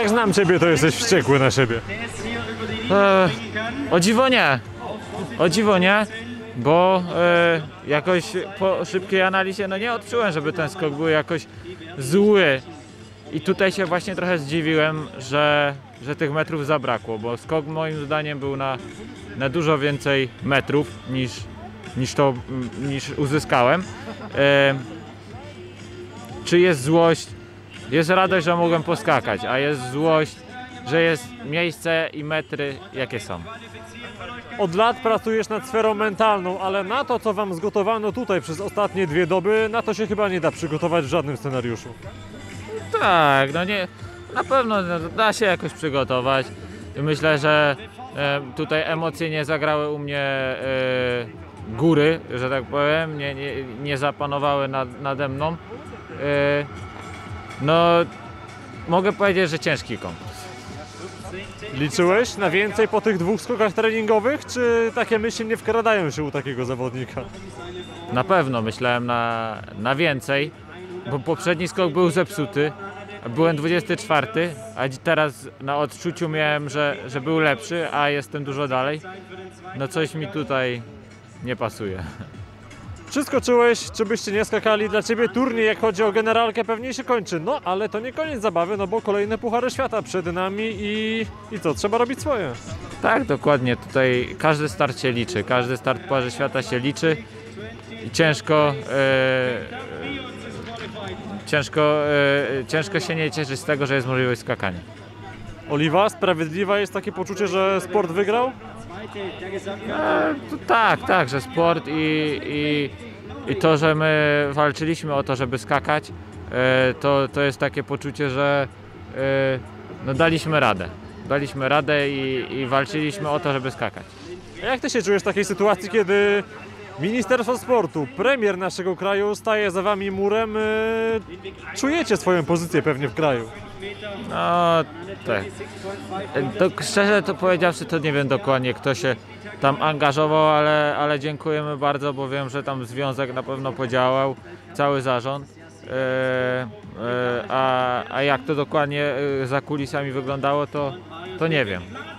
Jak znam ciebie, to jesteś wściekły na siebie. O dziwo nie. O dziwo nie, bo jakoś po szybkiej analizie no nie odczułem, żeby ten skok był jakoś zły. I tutaj się właśnie trochę zdziwiłem, że tych metrów zabrakło, bo skok moim zdaniem był na dużo więcej metrów niż uzyskałem. Czy jest złość? Jest radość, że mogłem poskakać, a jest złość, że jest miejsce i metry jakie są. Od lat pracujesz nad sferą mentalną, ale na to, co wam zgotowano tutaj przez ostatnie 2 doby, na to się chyba nie da przygotować w żadnym scenariuszu. Tak, no nie, na pewno da się jakoś przygotować. Myślę, że tutaj emocje nie zagrały u mnie góry, że tak powiem, nie zapanowały nade mną. No, mogę powiedzieć, że ciężki konkurs. Liczyłeś na więcej po tych 2 skokach treningowych, czy takie myśli nie wkradają się u takiego zawodnika? Na pewno myślałem na więcej, bo poprzedni skok był zepsuty. Byłem 24, a teraz na odczuciu miałem, że był lepszy, a jestem dużo dalej. No coś mi tutaj nie pasuje. Czy skoczyłeś, czy byście nie skakali? Dla ciebie turniej, jak chodzi o generalkę, pewnie się kończy. No, ale to nie koniec zabawy, no bo kolejne puchary świata przed nami i co? Trzeba robić swoje. Tak, dokładnie. Tutaj każdy start się liczy. Każdy start Pucharze Świata się liczy. I ciężko się nie cieszyć z tego, że jest możliwość skakania. Oliwa, sprawiedliwa jest takie poczucie, że sport wygrał? Tak, że sport i to, że my walczyliśmy o to, żeby skakać, to jest takie poczucie, że no daliśmy radę. Daliśmy radę i walczyliśmy o to, żeby skakać. A jak ty się czujesz w takiej sytuacji, kiedy Ministerstwo Sportu, premier naszego kraju staje za wami murem? Czujecie swoją pozycję pewnie w kraju. No tak. To, szczerze to powiedziawszy, to nie wiem dokładnie, kto się tam angażował, ale dziękujemy bardzo, bo wiem, że tam związek na pewno podziałał, cały zarząd. A jak to dokładnie za kulisami wyglądało, to nie wiem.